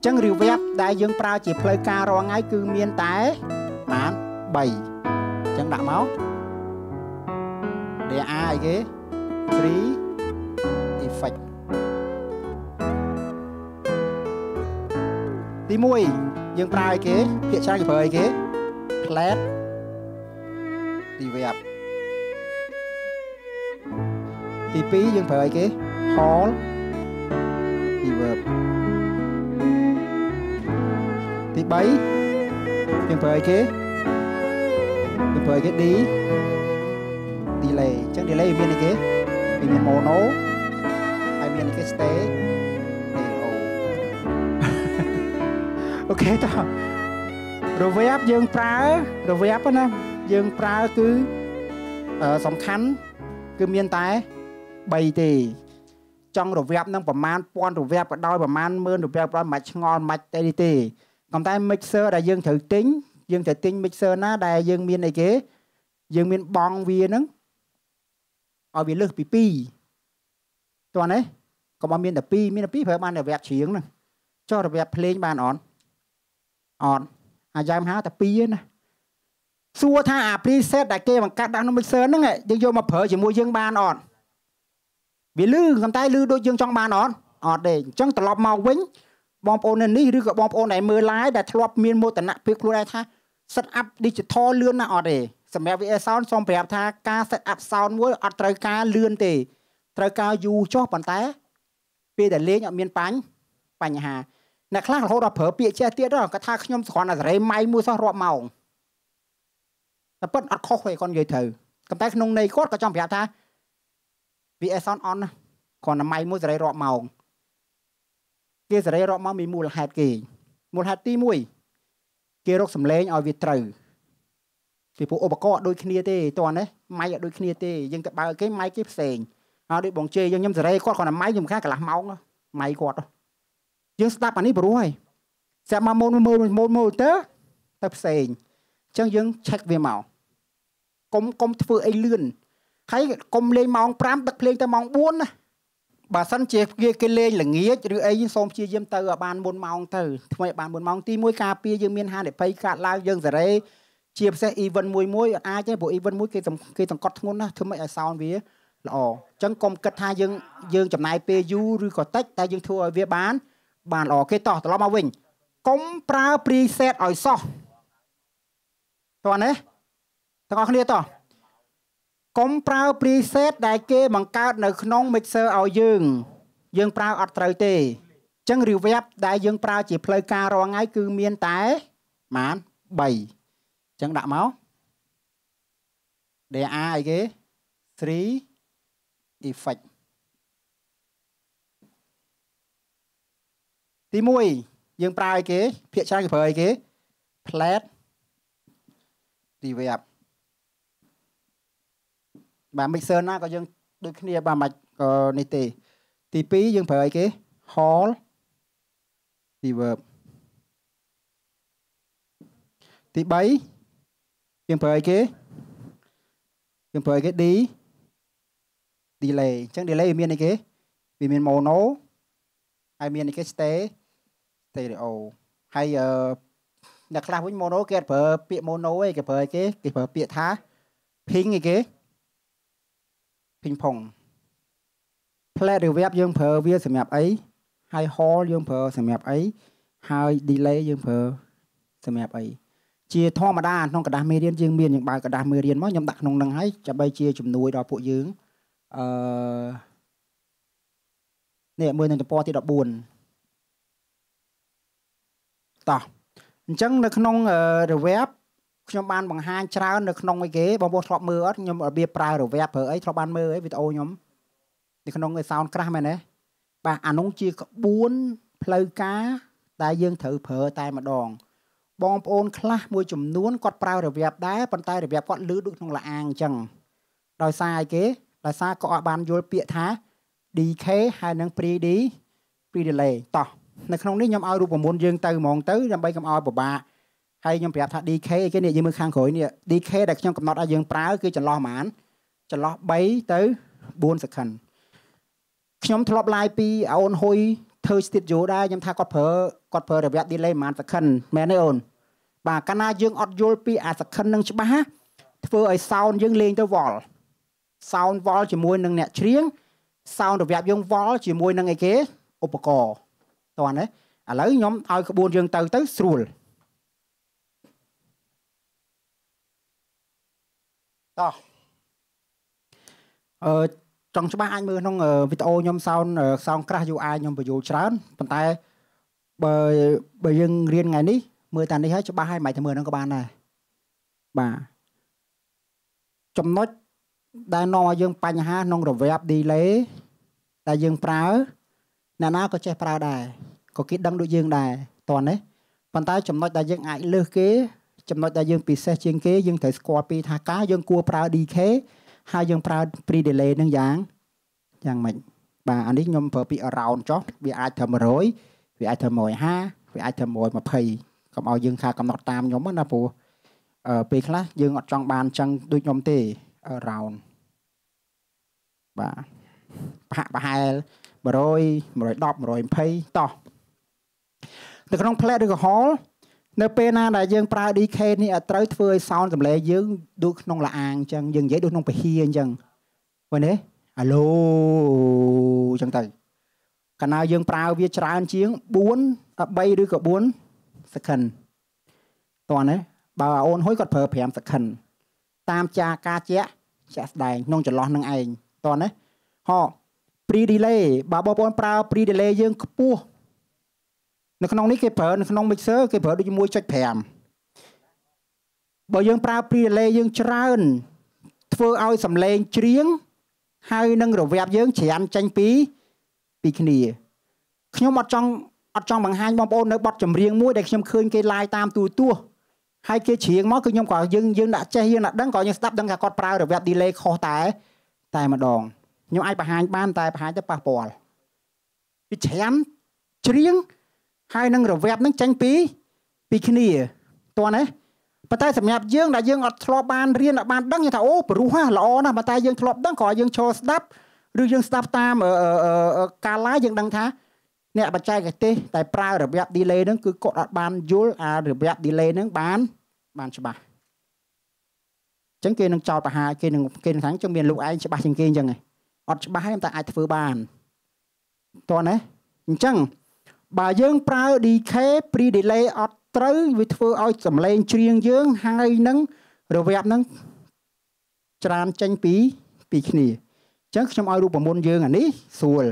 Chẳng rìu vẹp đại dương prao chỉ plei ca rò ngay cứ miên tái bán 7 chẳng đạo máu để ai ghế 3 effect tí mùi dương prao ghế hiện trang cái phơi ghế flat tí vẹp tí pí dương phơi ghế hall tí vẹp tí bấy dương phơi ghế đi delay chẳng delay bên này kia vì miền mono hay miền cái stay ok tao rồi với áp dương pra rồi với áp đó nè dương pra cứ sóng khánh cứ miền tái bay thì trong rồi với áp năngประมาณ pon rồi với áp ở đôi ประมาณ 10 rồi với áp mạch ngon mạch tây thì còn tay mixer là dương thử tính dương thử tính mixer ná đại dương miền này kia dương miền bong viên nứng ở biển lư pi toàn đấy còn bao miền là pi phải ban là vẹt chiếng nè cho là vẹt play ban on jam há tập pi nè xua tha preset đại kê bằng cắt đang nó mixer nứng ấy dương vô mà phở chỉ mua dương ban on biển lư cầm tay lư đôi dương trong ban on để chẳng tập lọp màu vĩnh bom ôn này ní rồi bom ôn này mưa lái đã lọp miền mô tận nặng pick luôn đây tha set up digital lươn nè đểสมัยวิเอซอนส่งเปรียบท่าการเซตอัพซาวน์ว่าอัตราการเลื่อนตีตราการยูชอบปันแต่ปีแต่เลี้ยงมีนปัญหาในคลาสเขาเราเผอเปียเจ้าเตี้ยด้วยกระทาขยมสอนอะไรไม่มือสอรอบเมาแต่เปิ้ลอัดข้อคุยคนใหญ่เถอะกับแต่ขนมในโคตรก็จอมเปรียบท่าวิเอซอนออนคนไม่มืออะไรรอบเมาเกี่ยอะไรรอบเมามีมูลหะกี่มูลหะตีมุ้ยเกี่ยรกสำเร็จเอาวิตรthì phụ ô có đôi kia tê toàn đấy máy ở đôi kia tê nhưng bao cái máy cái sền đi bóng chê nhưng nhâm giờ đây có còn là máy dùng khác cả là máu máy quạt nhưng start anh ấy bro hay sẽ mà môn tớ tập sền chẳng nhưng check về màu công phơi ai lươn thấy công lên mong pram đặt lên ta mong buôn bà săn chè kia cái lên là nghĩa chứ ấy nhưng xong chia dâm tơ ở bàn buôn mong tơ thôi bàn buôn mong ti môi cà pia dương miên ha để pay cả lao dương giờ đây chia sẻ even mùi ai chứ bộ even mùi cái tầng cọt ngôn á thưa mấy ở sau vía là chẳng công cất hai dương chậm này pu rồi có tách ta dương thua vía bán bàn cái tỏ tao mau vinh công pra preset ở so toàn đấy tao không tỏ công pra preset đại kê bằng cao nơi nông mixer ở dương pra ở trời tê chẳng rìu web đại dương pra chỉ play ca rò ngay cứ miên tái mán 7 chẳng đạo máu để ai ghế 3 effect tí mùi dương prai ghế phía trang cái phơi ghế flat tí vẹp bà mixer na có dương đôi khi bà mạch này tê tí pí dương phơi ghế hall tí vẹp tí bấy dương phơi cái đi delay chẳng delay miền này cái vì miền mono hay miền này cái stereo hay đặc là với mono cái phơi bịa mono ấy cái phơi bịa thá ping này cái ping pong play được web dương phơi vía sầm nhập ấy hay hall dương phơi sầm nhập ấy hay delay dương phơi sầm nhập ấy chia thọ mà đa trong cả đa mê điên dương miền những bài cả đa mê điên mới nhầm đặt nông năng ấy cho bay chia chùm nuôi đò phụ dưỡng nè mười nên po thì đọc buồn tỏ chẳng được nông rồi web trong ban bằng hai trao được nông cái ghế bằng một thọ mưa nhưng ở bia prai rồi web ở ấy thọ ban mưa ấy vì ô nhóm thì nông người sao cra mày đấy bà ăn nông chia có 4 plei cá đại dương thử phở tai mà đòn bom ôn khla môi chùm nuốn quạt prao rồi vẹp đá bàn tay rồi vẹp quạt lưới đụng trong là ang chẳng đòi sai kế đòi sai có bàn vô bịa thá đi khé hai năng pre đi pre delay tỏ này không đấy nhom ao đủ môn dương từ mòn tới làm bay cầm ao của bà hay nhom vẹp thá đi khé cái này như mưa khang khối nè đi khé đặt trong cầm nọt ở dương prao cứ chẳng lo mãn chẳng lo bấy tới 4 second nhóm thọp lại pi ôn hôi ធ្វើ studio ដែរខ្ញុំថាគាត់ប្រើរយៈ delay ប្រហែល second មែនទេអូនបាទកាលណាយើងអត់យល់ពីអា second នឹងច្បាស់ធ្វើឲ្យ sound យើងលេងទៅវល់ sound វល់ជាមួយនឹងអ្នកច្រៀង sound រយៈយើងវល់ជាមួយនឹងអីគេឧបករណ៍តោះណាឥឡូវខ្ញុំឲ្យក្បួនយើងទៅស្រួលតោះចង់ច្បាស់អាចមើលក្នុងវីដេអូខ្ញុំ sound crash UI ខ្ញុំបញ្យល់ច្រើនប៉ុន្តែបើយើងរៀនថ្ងៃនេះមើលតានេះហើយច្បាស់ហើយមិនតែមើលហ្នឹងក៏បានដែរបាទចំណុចដែលនាំឲ្យយើងបញ្ហាក្នុង reverb delay ដែលយើងប្រើអ្នកណាក៏ចេះប្រើដែរក៏គេដឹងដូចយើងដែរតោះណាប៉ុន្តែចំណុចដែលយើងអាចលើសគេចំណុចដែលយើងពិសេសជាងគេយើងត្រូវស្គាល់ពីថាការយើងគួរប្រើ DK ហើយយើងប្រើ pre delay នឹងយ៉ាងម៉េចបាទអានេះខ្ញុំប្រើពី around ចុះវាអាចធ្វើ100វាអាចធ្វើ150វាអាចធ្វើ120កុំឲ្យយើងថាកំណត់តាមខ្ញុំណាព្រោះពេលខ្លះយើងអត់ចង់បានចឹងដូចខ្ញុំទេ around បាទប្រហែល100 110 120តោះនៅក្នុង plate ឬក៏ hall នៅពេលណាដែលយើងប្រើ DK នេះអត់ត្រូវធ្វើឲ្យ sound សម្លេងយើងដូចក្នុងលអាងអញ្ចឹងយើងនិយាយដូចក្នុងពហិអញ្ចឹងឃើញទេអាឡូអញ្ចឹងទៅកាលណាយើងប្រើវាច្រើនជាង3ឬក៏4 second តោះណាបើអូនហុយគាត់ប្រើ5 second តាមការជាក់ស្ដែងក្នុងចន្លោះនឹងឯងតោះណាហោ pre delay បើបងប្អូនប្រើ pre delay យើងខ្ពស់នៅក្នុងនេះគេប្រើនៅក្នុង mixer គេប្រើដូច 1.5 បើយើងប្រើ pre delay យើងច្រើនធ្វើឲ្យសំឡេងច្រៀងហើយនឹងរវាបយើងច្រានចេញពីគ្នាខ្ញុំអត់ចង់បង្ហាញបងប្អូននៅបទចម្រៀងមួយដែលខ្ញុំឃើញគេ live តាមទូរទស្សន៍ហើយគេច្រៀងមកគឺខ្ញុំក៏យើងដាក់ចេះយើងដាក់ដឹងក៏យើងស្ដាប់ដឹងថាគាត់ប្រើរវាប delay ខុសតែម្ដងខ្ញុំអាចបង្ហាញបានតែបង្ហាញទៅប៉ះពាល់ពីច្រានច្រៀងហើយនឹងរវាបនឹងចេញពីគ្នាតោះណាប៉ុន្តែសម្រាប់យើងដែលយើងអត់ធ្លាប់បានរៀនអត់បានដឹងយើងថាអូព្រោះល្អណាស់ប៉ុន្តែយើងធ្លាប់ដឹងក៏យើងចូលស្ដាប់ឬយើងស្ដាប់តាមការ live យើងដឹងថាអ្នកបច្ចេកទេសតែប្រើរវាប delay ហ្នឹងគឺគាត់អត់បានយល់អារវាប delay ហ្នឹងបានច្បាស់អញ្ចឹងគេនឹងចោទប្រហារគេនឹងថាចឹងមានលោកឯងច្បាស់ជាងគេអញ្ចឹងអត់ច្បាស់ហើយតែអាចធ្វើបានតោះណាអញ្ចឹងបើយើងប្រើ DK pre delay អត់ត្រូវវាធ្វើឲ្យសំឡេងច្រៀងយើងហើយនឹងរវាបនឹងច្រើនចេញពីគ្នាអញ្ចឹងខ្ញុំឲ្យរូបមន្តយើងអានេះស្រួល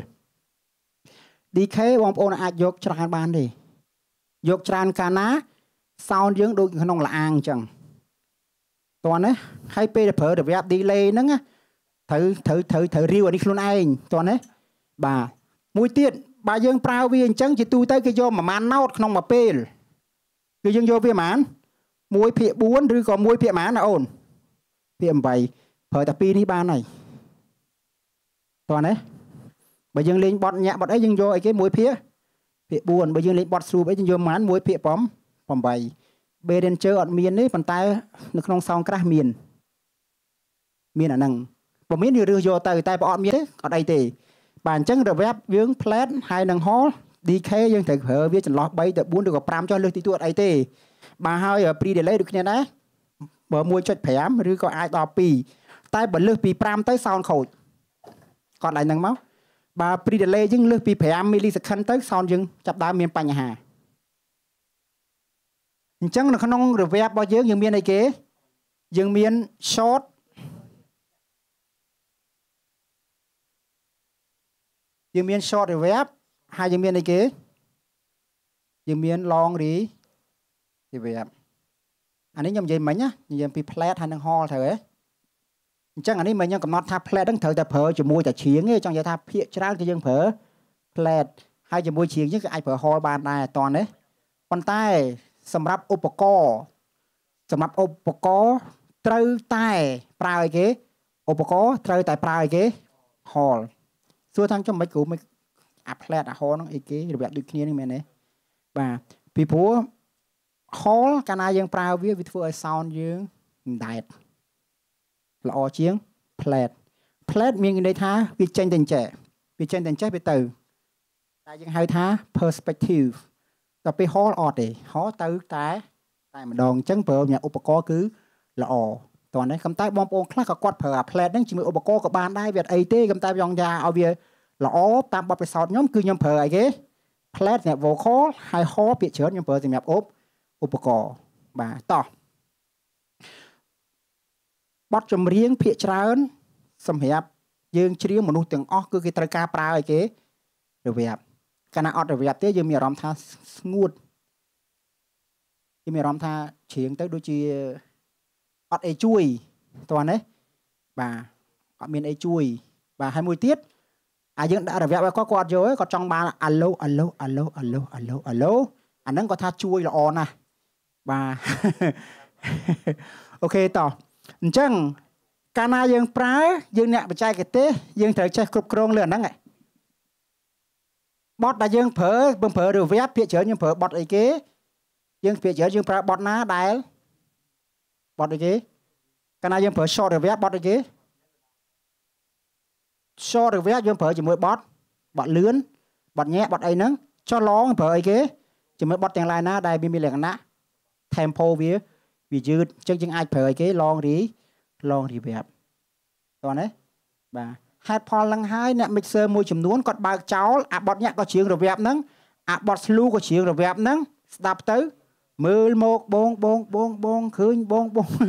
DK បងប្អូនអាចយកច្រើនបានទេយកច្រើនកាលណា sound យើងដូចក្នុងលអាងអញ្ចឹងតោះណាហើយពេលប្រើរវាប delay ហ្នឹងត្រូវរាវអានេះខ្លួនឯងតោះណាបាទមួយទៀតបើយើងប្រើវាអញ្ចឹងជាទូទៅគេយកប្រហែល note ក្នុងមួយពេលគឺយើងយកវាប្រហែល 1/4 ឬក៏ 1 ភាគប៉ុន្មានណាអូនភាគ8ប្រើតែ2នេះបានហើយតោះណាបើយើងលេងបត់ញាក់បត់អីយើងយកអីគេ1ភាគ4បើយើងលេងបត់ស្រួបអីយើងយកប្រហែល1ភាគ8 Behringer អត់មានទេប៉ុន្តែនៅក្នុង sound crash មានអាហ្នឹងបើមានយើងរើសយកទៅតែបើអត់មានទេអត់អីទេបាទអញ្ចឹងរវាបយើង flat ហើយនឹង hall DK យើងត្រូវប្រើវាចន្លោះ3ទៅ4ឬក៏5ចុះលើសទីទួតអីទេបាទហើយ pre delay ដូចគ្នាដែរបើ 1.5 ឬក៏អាចដល់2តែបើលើសពី5ទៅ sound ខូចគាត់ឡើងហ្នឹងមកបើ pre delay យើងលើសពី5 millisecond ទៅ sound យើងចាប់ដើមមានបញ្ហាអញ្ចឹងនៅក្នុង reverb របស់យើងមានអីគេយើងមាន short យើងមាន short reverb ហើយយើងមានអីគេយើងមាន long reverb អានេះខ្ញុំនិយាយមិញណានិយាយពី flat ហើយនឹង hall ត្រូវហ៎អញ្ចឹងអានេះមិញខ្ញុំកំណត់ថា flat ហ្នឹងត្រូវតែប្រើជាមួយតែច្រៀងទេចង់និយាយថាភាគច្រើនគឺយើងប្រើ flat ហើយជាមួយច្រៀងយើងគឺអាចប្រើ hall បានដែរតោះណាប៉ុន្តែសម្រាប់ឧបករណ៍ត្រូវតែប្រើអីគេឧបករណ៍ត្រូវតែប្រើអីគេ hall សួរថាខ្ញុំមិនគ្រូមិនអា flat អា hall ហ្នឹងអីគេរបៀបដូចគ្នានេះមែនទេបាទពីព្រោះ hall កាលណាយើងប្រើវាធ្វើឲ្យ sound យើងមិនដែតល្អជាង flat មានន័យថាវាចេញទៅចេះវាទៅតែយើងហៅថា perspective ដល់ពេល hall អត់ទេ hall ទៅតែម្ដងអញ្ចឹងប្រើញ៉ាឧបករណ៍គឺល្អតោះនេះកំតែបងប្អូនខ្លះក៏គាត់ប្រើអា plate ហ្នឹងជាមួយឧបករណ៍ក៏បានដែរវាអត់អីទេកំតែយ៉ងយ៉ាឲ្យវាល្អតាមបទពិសោធន៍ខ្ញុំគឺខ្ញុំប្រើអីគេ plate សម្រាប់ vocal ហើយ hall ពាក្យច្រើនខ្ញុំប្រើសម្រាប់ឧបករណ៍បាទតោះបទចម្រៀងភាគច្រើនសម្រាប់យើងច្រៀងមនុស្សទាំងអស់គឺគេត្រូវការប្រើអីគេរវាបកាលណាអត់រវាបទេយើងមានអារម្មណ៍ថាស្ងួតយើងមានអារម្មណ៍ថាច្រៀងទៅដូចជាអត់អីជួយតោះណាបាទអត់មានអីជួយបាទហើយមួយទៀតយើងដាក់រវាបឲ្យគាត់អត់យកគាត់ចង់បានអាឡូអាហ្នឹងគាត់ថាជួយល្អណាស់បាទអូខេតោះអញ្ចឹងកាលណាយើងប្រើយើងអ្នកបច្ចេកទេសយើងត្រូវចេះគ្រប់គ្រងលើអាហ្នឹងបទដែលយើងប្រើរវាបភាគច្រើនយើងប្រើបទអីគេយើងភាគច្រើនយើងប្រើបទណាដែលបទអីគេកាលណាយើងប្រើ short រវាបបទអីគេ short រវាយើងប្រើជាមួយបទលឿនបទញាក់បទអីហ្នឹងចុះ long ប្រើអីគេជាមួយបទទាំងឡាយណាដែលវាមានលក្ខណៈ tempo វាយឺតអញ្ចឹងយើងអាចប្រើអីគេ long reverb តោះណាបាទហេតុផលហ្នឹងហើយអ្នក mixer មួយចំនួនគាត់បើកចោលអាបទញាក់ក៏ច្រៀងរវាបហ្នឹងអាបទ slow ក៏ច្រៀងរវាបហ្នឹងស្ដាប់ទៅមើលមកបងឃើញបង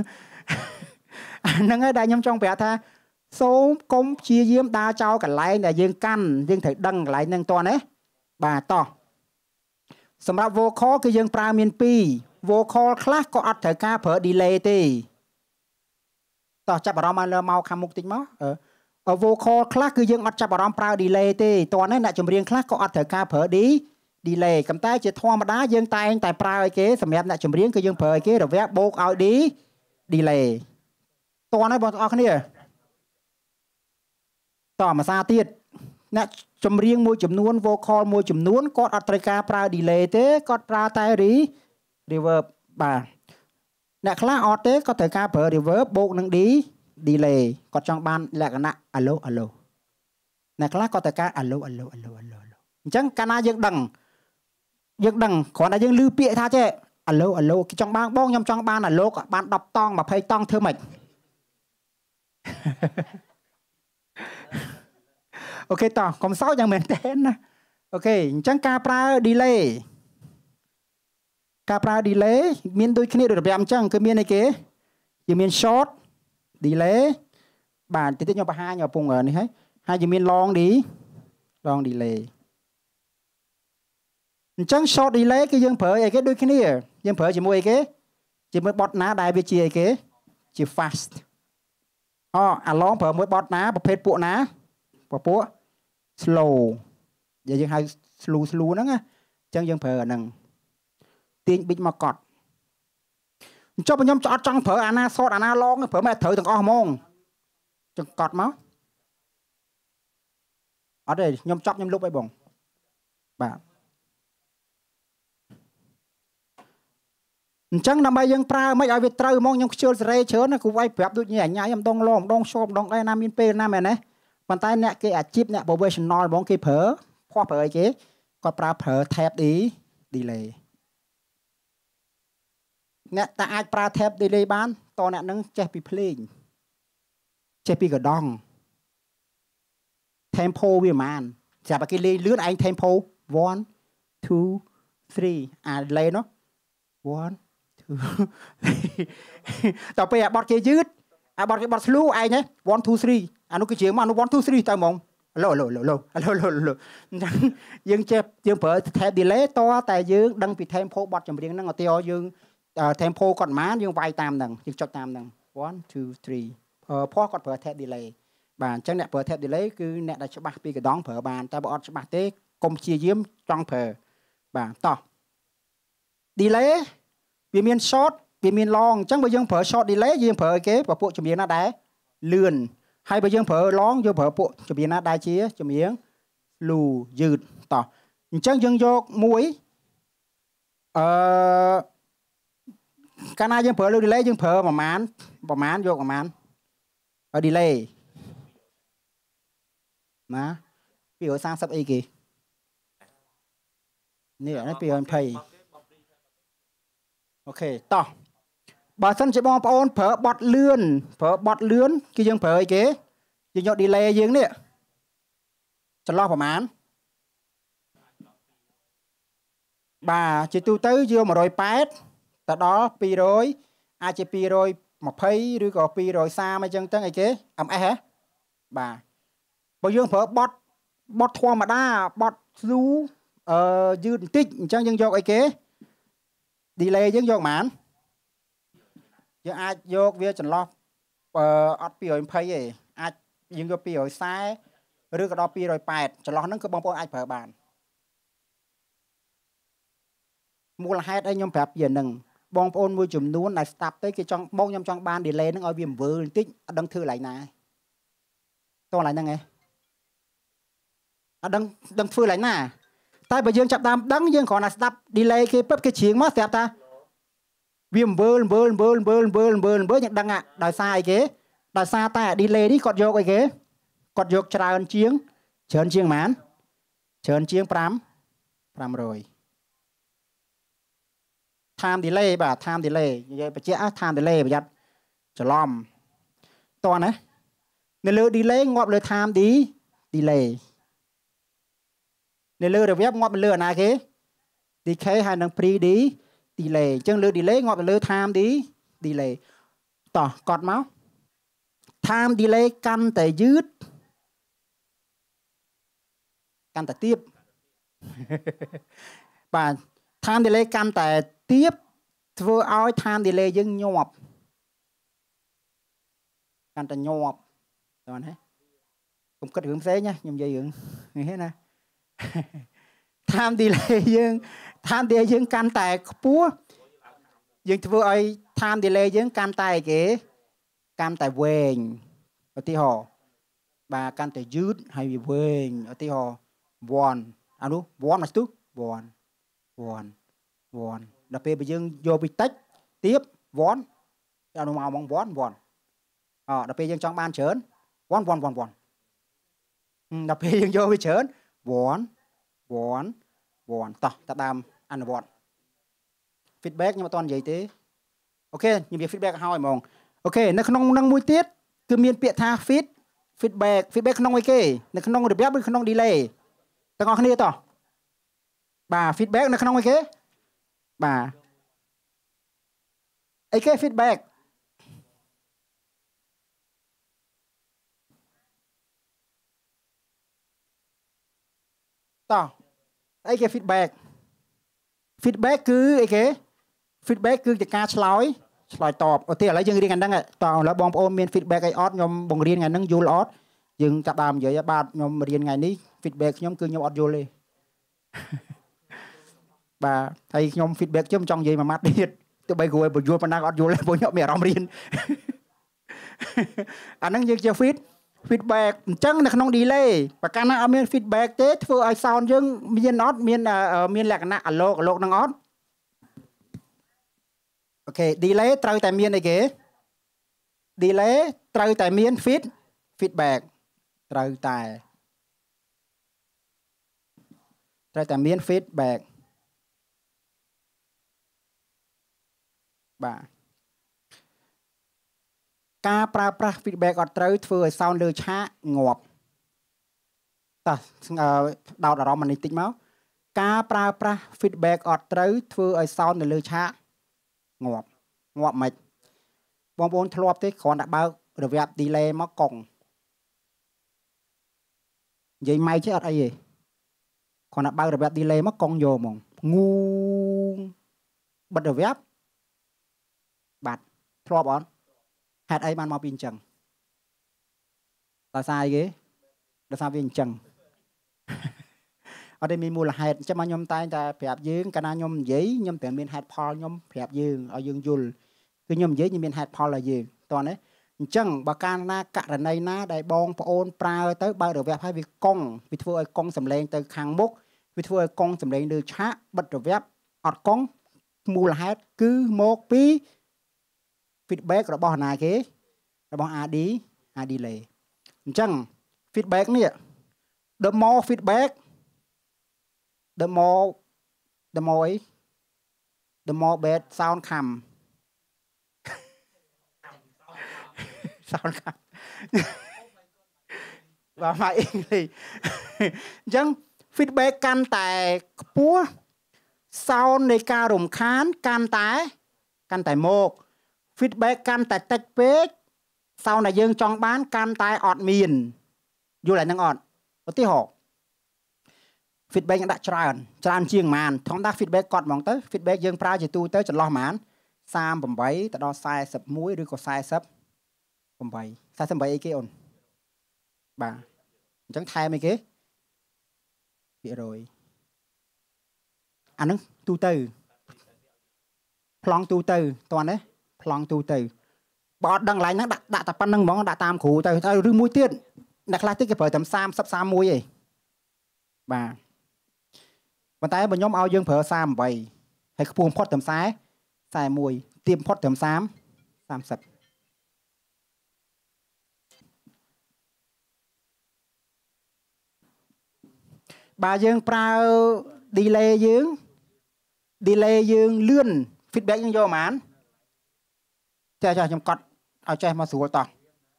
ហ្នឹងហើយដែលខ្ញុំចង់ប្រាប់ថាសូមកុំព្យាយាមដើរចោលកន្លែងដែលយើងកាន់យើងត្រូវដឹងកន្លែងហ្នឹងតោះណាបាទតោះសម្រាប់ vocal គឺយើងប្រើមាន2 vocal ខ្លះក៏អត់ត្រូវការប្រើ delay ទេតោះចាប់អារម្មណ៍មកខាងមុខតិចមកvocal ខ្លះគឺយើងអត់ចាប់អារម្មណ៍ប្រើ delay ទេតោះណាអ្នកចម្រៀងខ្លះក៏អត់ត្រូវការប្រើ delay ប៉ុន្តែជាធម្មតាយើងតែងតែប្រើអីគេសម្រាប់អ្នកចម្រៀងគឺយើងប្រើអីគេរវាបបូកឲ្យ delay តោះណាបងប្អូនគ្នាតោះមួយសារទៀតអ្នកចម្រៀងមួយចំនួន vocal មួយចំនួនគាត់អត់ត្រូវការប្រើ delay ទេគាត់ប្រើតែ reverb បាទអ្នកខ្លះអត់ទេគាត់ត្រូវការប្រើ reverb បូកនឹង delay គាត់ចង់បានលក្ខណៈ allo អ្នកខ្លះគាត់ត្រូវការ allo អញ្ចឹងកាលណាយើងដឹងគ្រាន់តែយើងឮពាក្យថាចេះ allo គេចង់បានបងខ្ញុំចង់បាន allo បាន10តង់20តង់ធ្វើម៉េចអូខេតោះកុំសោចយ៉ាងមែនទេណាអូខេអញ្ចឹងការប្រើ delay មានដូចគ្នាដូចរបៀបអញ្ចឹងគឺមានអីគេយើងមាន short delay បាទតិចខ្ញុំបង្ហាញឲ្យពងនេះហើយយើងមាន long delay អញ្ចឹង short delay គឺយើងប្រើអីគេដូចគ្នាយើងប្រើជាមួយអីគេជាមួយបទណាដែលវាជាអីគេជា fast អា long ប្រើមួយបទណាប្រភេទពួកណាពួក slow យើងហៅ slow ហ្នឹងណាអញ្ចឹងយើងប្រើអាហ្នឹងទាញប៊ីចមកកត់អញ្ចឹងខ្ញុំអត់ចង់ប្រើអាណា short អាណា long ប្រើមកត្រូវទាំងអស់ហ្មងចង្កត់មកអត់ទេខ្ញុំចប់ខ្ញុំលុបអីបងបាទអញ្ចឹងដើម្បីយើងប្រើមិនឲ្យវាត្រូវហ្មងខ្ញុំខ្ជិលសេរីច្រើនណាគ្រូវាយប្រាប់ដូចញ៉ៃញ៉ៃម្ដងឡងម្ដងឈប់ម្ដងអីណាមានពេលណាមែនទេប៉ុន្តែអ្នកគេអាជីពអ្នក professional ហ្មងគេប្រើខុសប្រើអីគេគាត់ប្រើ tab delay អ្នកតែអាចប្រើ tab delay បានតអ្នកនឹងចេះពីភ្លេងចេះពីកដង tempo វាប្រហែលស្រាប់តែគេលេងលឿនឯង tempo 1 2 3 delay នោះ1 2 ដល់ពេលអាបត់គេយឺតអាបត់គេបត់ slow ឯងហ៎1 2 3អានោះគេជឿមកអានោះ1 2 3ទៅហ្មងឡូអញ្ចឹងយើងចេះយើងប្រើ tab delay តតែយើងដឹងពី tempo បត់ចម្រៀងហ្នឹងឧទាហរណ៍យើង tempo គាត់ប៉ុន្មានយើងវាយតាមហ្នឹងយើងចុចតាមហ្នឹង1 2 3ផោះគាត់ប្រើ tab delay បាទអញ្ចឹងអ្នកប្រើ tab delay គឺអ្នកដែលច្បាស់ពីកណ្ដងប្រើបានតែបើអត់ច្បាស់ទេកុំព្យាយាមចង់ប្រើបាទតោះ delay វាមាន short វាមាន long អញ្ចឹងបើយើងប្រើ short delay យើងប្រើអីគេពួកចម្រៀងណាដែរលឿនហើយបើយើងប្រើ long យើងប្រើពួកចម្រៀងណាដែរជាចម្រៀង slow យឺតតោះអញ្ចឹងយើងយកមួយកាលណាយើងប្រើលើ delay យើងប្រើប្រមាណយកប្រមាណdelay ណា230អីគេ nè nó bị phây ok to bà sân chỉ bom ôn phở bọt lươn kia dương phở ấy kế dương nhọ delay dương nè cho loประมาณ bà chỉ tu tới vô mà rồi pát tại đó pi rồi ai chỉ pi rồi mà phây rồi có pi rồi xa mấy chân tới ngày kế ẩm ai hả bà bao dương phở bọt thua mà đa bọt du dư tích chân dân vô ấy kế delay dân vô mãn dân ai vô việc chẳng lo ọt pi rồi phây ấy ai dân vô pi rồi xa rồi có đó pi rồi pát chẳng lo nó cứ bông bông ai phở bàn mua là hai anh nhom phép giờ nừng bong ôn môi chùm nuốn này stop tới cái trong bong nhom trong ban để lên nó ngồi viêm vừa tích đăng thư lại này to lại nè nghe đăng thư lại nè tay bây giờ chặt đam đăng dương còn là stop đi lên cái bắp cái chuyện mất đẹp ta viêm vừa những đăng ạ đòi sai kế đòi xa ta đi lên đi cọt vô cái kế cọt vô tràn chiếng mán trơn chiếng pram rồi time delay bà time delay vậy bà chế time delay bà giặt cho lom toàn đấy nên lừa delay ngọt lừa time delay nên lừa được web ngọt lừa nào kế đi khai hai năng pre delay chân lừa delay ngọt lừa time delay tỏ cọt máu time delay căn tệ dứt căn tệ tiếp bà time delay căn tệ tiếp vừa ao time delay dân nhọp căn tệ nhọp rồi đấy cũng kết hưởng thế nhá nhầm dây hưởng như thế này time delay dân căn tệ búa dân vừa ai time delay dân căn tệ kế căn tệ quên ở tí hồ bà căn tệ dứt hay bị quên ở tí hồ one à đúng one là tốt one đặc biệt bây giờ vô bị tách tiếp vón à đúng mong vón đặc biệt dân trong ban chớn vón đặc biệt dân vô bị chớn vón ta đam ăn vón feedback nhưng mà toàn vậy thế ok nhưng việc feedback hỏi mong ok nó không năng mũi tiết cứ miền bịa tha feedback không năng cái nó không được biết không năng delay ta ngon kia tỏ bà feedback nó không cái bà ấy cái feedback tỏ ấy cái feedback cứ ấy cái feedback cứจะการឆ្លើយតបអូទេឥឡូវយើងរៀនกันហ្នឹងតើឥឡូវបងប្អូនមាន feedback អីអត់ខ្ញុំបង្រៀនថ្ងៃហ្នឹងយល់អត់យើងចាប់ដើមនិយាយបាទខ្ញុំរៀនថ្ងៃនេះ feedback ខ្ញុំគឺខ្ញុំអត់យល់ទេបាទហើយខ្ញុំ feedback ខ្ញុំចង់និយាយមួយម៉ាត់ទៀតទោះបីគ្រូឲ្យបញ្យល់ប៉ុណ្ណាក៏អត់យល់ដែរព្រោះខ្ញុំមានអារម្មណ៍រៀនអាហ្នឹងយើងជា feedback អញ្ចឹងនៅក្នុង delay បើកាលណាអត់មាន feedback ទេធ្វើឲ្យ sound យើងមានអត់មានលក្ខណៈអាឡូកហ្នឹងអត់អូខេ delay ត្រូវតែមានអីគេ delay ត្រូវតែមាន feedback ត្រូវតែមាន feedback បាទការប្រើប្រាស់ feedback អត់ត្រូវធ្វើឲ្យ sound លើឆាកងាប់តោះដោតអារម្មណ៍នេះតិចមកការប្រើប្រាស់ feedback អត់ត្រូវធ្វើឲ្យ sound នៅលើឆាកងាប់មិនបងប្អូនធ្លាប់ទេគ្រាន់តែបើករវាប់ delay មកកង់និយាយម៉ៃចេះអត់អីទេគ្រាន់តែបើករវាប់ delay មកកង់យកហ្មងងូបិទរវាប់បាត់ធ្លាប់អត់ហេតុអីបានមកពីអញ្ចឹងដោយសារអីគេដោយសារវាអញ្ចឹងអត់ទេមានមូលហេតុអញ្ចឹងមកខ្ញុំតែងតែប្រាប់យើងកាលណាខ្ញុំនិយាយខ្ញុំតែមានហេតុផលខ្ញុំប្រាប់យើងឲ្យយើងយល់គឺខ្ញុំនិយាយខ្ញុំមានហេតុផលឲ្យយើងតោះណាអញ្ចឹងបើកាលណាករណីណាដែលបងប្អូនប្រើទៅបើរវាប់ឲ្យវាកង់វាធ្វើឲ្យកង់សម្លេងទៅខាងមុខវាធ្វើឲ្យកង់សម្លេងលើឆាកបិទរវាប់អត់កង់មូលហេតុគឺមកពី feedback របស់ណាគេរបស់ AD delay អញ្ចឹង feedback នេះ the more feedback the more the more the more bad sound come sound come បាទមកអ៊ីងលីអញ្ចឹង feedback កាន់តែខ្ពស់ sound នៃការរំខានកាន់តែមក feedback កាន់តែតិចពេក sound ដែលយើងចង់បានកាន់តែអត់មានយល់ហើយនឹងអត់ឧទាហរណ៍ feedback ដាក់ច្រើនជាងហ្មងធម្មតា feedback កត់ហ្មងទៅ feedback យើងប្រើជាទូទៅចន្លោះហ្មង 38 ទៅដល់ 41 ឬក៏ 48 អីគេអូនបាទអញ្ចឹងថែមអីគេភាគរយអាហ្នឹងទូទៅប្លង់ទូទៅតោះណាប្លង់ទូទៅបើអត់ដឹងកន្លែងហ្នឹងដាក់តែប៉ុណ្្នឹងហ្មងដាក់តាមគ្រូទៅឬមួយទៀតអ្នកខ្លះទៀតគេប្រើតែ30 31ឯងបាទប៉ុន្តែបើខ្ញុំឲ្យយើងប្រើ38ហើយខ្ពស់បំផុតត្រឹម41ទាបបំផុតត្រឹម30បើយើងប្រើ delay យើងលឿន feedback យើងយកហ្មងចាខ្ញុំកត់ឲ្យចេះមកស្រួលតោះ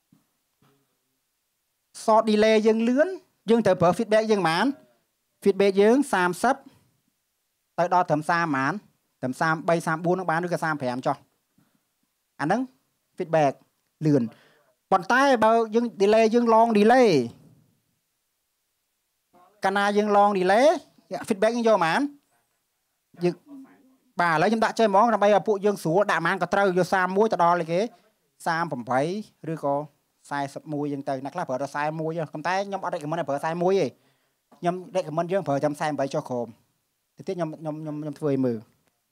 short delay យើងលឿនយើងត្រូវប្រើ feedback យើងហ្មង feedback យើង30ទៅដល់ត្រឹម30ហ្មងត្រឹម33 34នឹងបានឬក៏35ចុះអាហ្នឹង feedback លឿនប៉ុន្តែបើយើង delay យើង long delay កាលណាយើង long delay feedback យើងយកហ្មងយើងបាទឥឡូវខ្ញុំដាក់ចេះហ្មងដើម្បីឲ្យពួកយើងស្រួលដាក់ហ្មងក៏ត្រូវយក31ទៅដល់គេ38ឬក៏41យើងទៅអ្នកខ្លះប្រើដល់41ប៉ុន្តែខ្ញុំអត់ recommend ឲ្យប្រើ41ទេខ្ញុំ recommend យើងប្រើចាំ48ចុះក្រោមទៅទៀតខ្ញុំធ្វើឲ្យមើល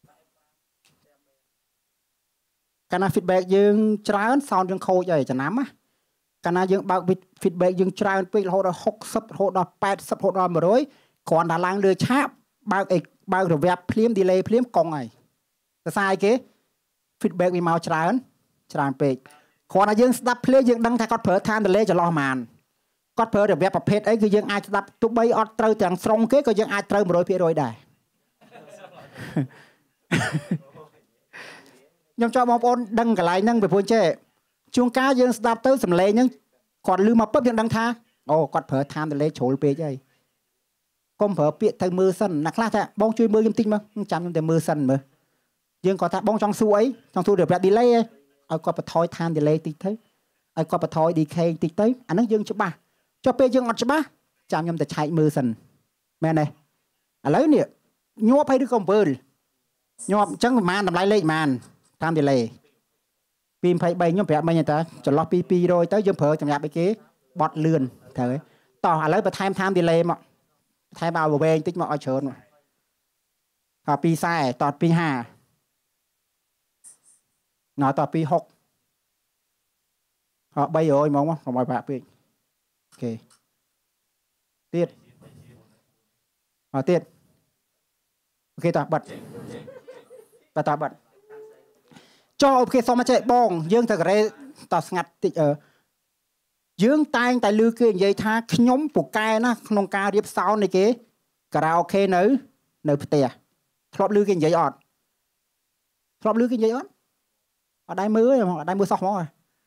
កាលណា feedback យើងច្រើន sound យើងខូចហើយចំណាំណាកាលណាយើងបើក feedback យើងច្រើនពេករហូតដល់60រហូតដល់80រហូតដល់100គ្រាន់តែឡើងលើឆាកបើករវាប់ភ្លាម delay ភ្លាមកង់ហើយសរសើរអីគេ feedback វាមកច្រើនពេកគ្រាន់តែយើងស្ដាប់ភ្លាមយើងដឹងថាគាត់ប្រើ time delay ចន្លោះប៉ុន្មានគាត់ប្រើរវាប់ប្រភេទអីគឺយើងអាចស្ដាប់ទោះបីអត់ត្រូវទាំងស្រុងគេក៏យើងអាចត្រូវ 100% ដែរខ្ញុំចង់បងប្អូនដឹងកន្លែងហ្នឹងពីព្រោះចេះជួនកាលយើងស្ដាប់ទៅសំឡេងហ្នឹងគាត់លឺមកពឹបយើងដឹងថាអូគាត់ប្រើ time delay ជ្រុលពេកហើយកុំប្រើពាក្យទៅមើលសិនអ្នកខ្លះថាបងជួយមើលខ្ញុំតិចមើលចាំខ្ញុំតែមើលសិនមើលយើងគាត់ថាបងចង់សួរអីចង់សួររយៈ delay ឲ្យគាត់បន្ថយ time delay តិចទៅឲ្យគាត់បន្ថយ decay តិចទៅអាហ្នឹងយើងច្បាស់ចុះពេលយើងអត់ច្បាស់ចាំខ្ញុំតែឆែកមើលសិនមែនទេឥឡូវនេះញាប់ហើយឬក៏អំពើញាប់អញ្ចឹងប្រហែលតម្លៃលេខប្រហែល time delay 223ខ្ញុំប្រាប់មិញថាចន្លោះពី200ទៅយើងប្រើសម្រាប់អីគេបត់លឿនត្រូវទេតោះឥឡូវបន្ថែម time delay មកថែមឲ្យវែងតិចមកឲ្យច្រើនមកពី40តពី50ណោះតពី60 300ហ្មងមកកុំឲ្យបាក់ពេកអូខេទៀតទៀតអូខេតោះបាត់ចុះអូខេសុំមកចេះបងយើងត្រូវការតស្ងាត់តិចយើងតែងតែឮគេនិយាយថាខ្ញុំពូកែណាក្នុងការរៀបសោននៃគេការ៉ាអូខេនៅផ្ទះធ្លាប់ឮគេនិយាយអត់អត់ដែរមើលទេអត់ដែរមើលសោះហ្មង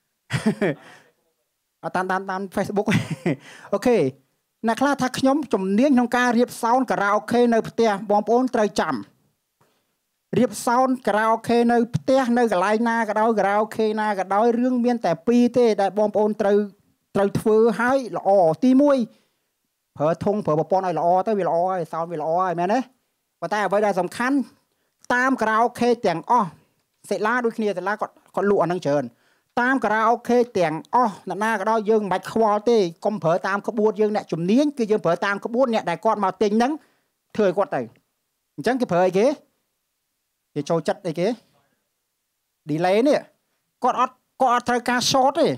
អត់តាម Facebook អូខេអ្នកខ្លះថាខ្ញុំជំនាញក្នុងការរៀបសោនការ៉ាអូខេនៅផ្ទះបងប្អូនត្រូវចាំរៀបសោនការ៉ាអូខេនៅផ្ទះនៅកន្លែងណាក៏ដោយការ៉ាអូខេណាក៏ដោយរឿងមានតែ2ទេដែលបងប្អូនត្រូវធ្វើឲ្យល្អទី1ប្រើធុងប្រើប្រព័ន្ធឲ្យល្អទៅវាល្អហើយសោនវាល្អហើយមែនទេប៉ុន្តែអ្វីដែលសំខាន់តាមការ៉ាអូខេទាំងអស់សិលាដូចគ្នាសិលាគាត់លក់អានឹងច្រើនតាមការ៉ាអូខេទាំងអស់អ្នកណាក៏ដោយយើងមិនបាច់ខ្វល់ទេកុំប្រើតាមក្បួនយើងអ្នកជំនាញគឺយើងប្រើតាមក្បួនអ្នកដែលគាត់មកទិញហ្នឹងធ្វើឲ្យគាត់ទៅអញ្ចឹងគេប្រើអីគេចូលចិត្តអីគេ delay នេះគាត់អត់ត្រូវការ short ទេ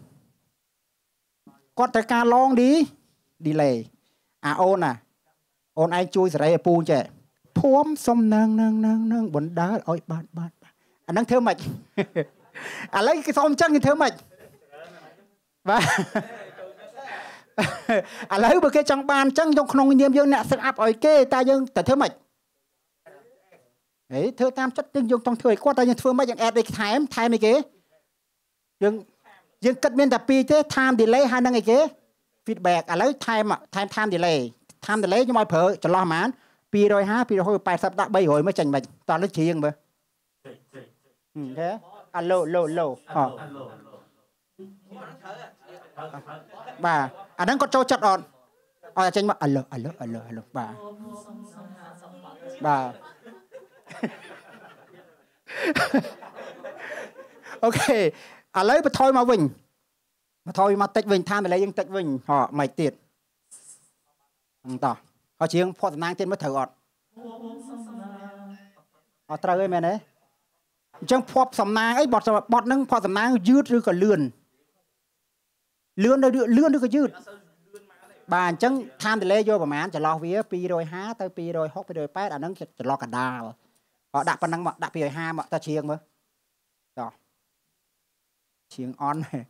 គាត់ត្រូវការ long delay អូនអូនឯងជួយសេរីឲ្យពូចេះភួមសុំនឹងបណ្ដាលឲ្យបាទអាហ្នឹងធ្វើម៉េចឥឡូវគេសុំអញ្ចឹងគេធ្វើម៉េចបាទឥឡូវបើគេចង់បានអញ្ចឹងក្នុងនាមយើងអ្នក set up ឲ្យគេតែយើងតែធ្វើម៉េច ấy thưa tam chất nhưng dùng trong thời qua tay nhưng thưa mấy dạng ad để thay mấy kế nhưng cất miên tập pi thế time delay hai năng cái kế feedback à lấy time delay nhưng mà phở cho lo mán pi rồi hồi bài sắp đã bay rồi mới chành mạch toàn nó chiêng mà thế alo bà đang có trâu chặt on chành mà alo bà ok lấy mà thôi mà vinh mà tách vinh tham để lấy nhưng tách vinh họ mày tiệt tỏ họ chiêng phó năng trên mới thở ọt họ trời ơi mẹ đấy chẳng phó sầm nang ấy bọt nâng phó sầm nang dứt rồi còn lươn được cái dứt bà chẳng tham để lấy vô bà mánจะรอ vía pi rồi há tới pi rồi hốc pi rồi pét nângจะรอcả đà họ đặt phần năng mà đặt pi rồi ha mà ta chiêng mới đó chiêng on này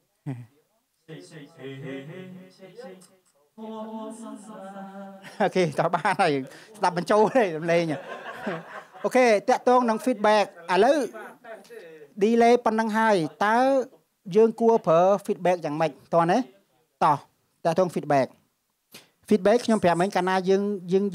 ok tao ba này đặt bên châu đây lên nhỉ ok tẹt tôn năng feedback lấy đi lên phần năng hai ta dương cua phở feedback chẳng mạch toàn đấy tỏ tẹt tôn feedback nhóm phải mấy cái na dương